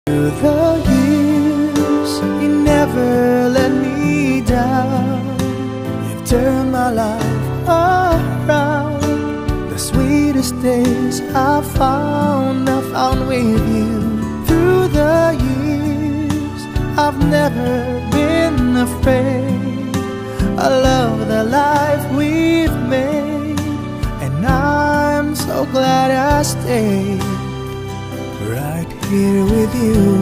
Through the years, you never let me down. You've turned my life around. The sweetest days I found with you. Through the years, I've never been afraid. I love the life we've made, and I'm so glad I stayed right here with you.